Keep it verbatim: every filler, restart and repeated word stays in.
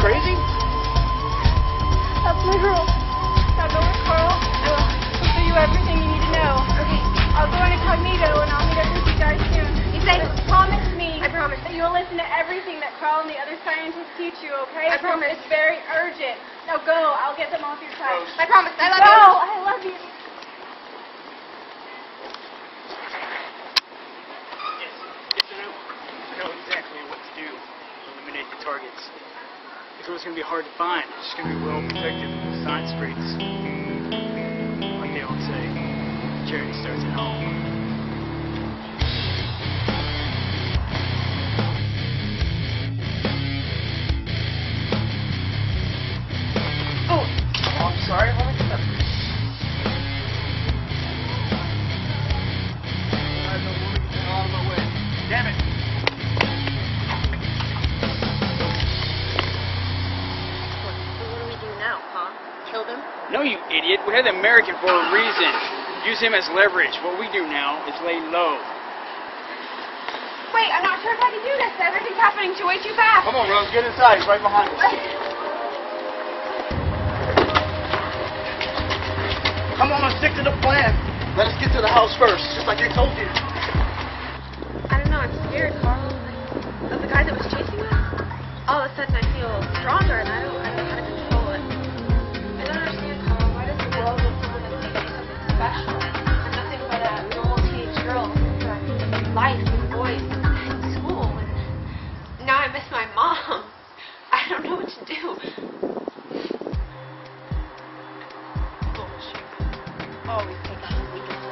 crazy? That's my girl. Now go with Carl. I will. I'll show you everything you need to know. Okay. I'll go in incognito and I'll meet up with you guys soon. You say, promise me. I promise. That you'll listen to everything that Carl and the other scientists teach you, okay? I promise. It's very urgent. Now go. I'll get them off your side. I promise. I love go. you. I love you. Yes. Yes, I know. I know exactly what to do to eliminate the targets. The girl's gonna be hard to find. She's gonna be well protected from the side streets. Like they all say, charity starts at home. Oh, oh I'm sorry. Hold on. I don't want to get out of my way. Damn it. No, you idiot. We had the American for a reason. Use him as leverage. What we do now is lay low. Wait, I'm not sure if I can do this. Everything's happening too way too fast. Come on, Rose. Get inside. He's right behind us. Come on, let's stick to the plan. Let us get to the house first, just like I told you. I don't know. I'm scared, Carl. Of the guy that was chasing us. All of a sudden, I feel stronger, and I don't, I don't know how to control it. I don't understand, Carl. Why does the world want someone that thinks she's something special? I'm nothing but a normal teenage girl with life and boys and school. And now I miss my mom. I don't know what to do. Bullshit. Always take out the weakest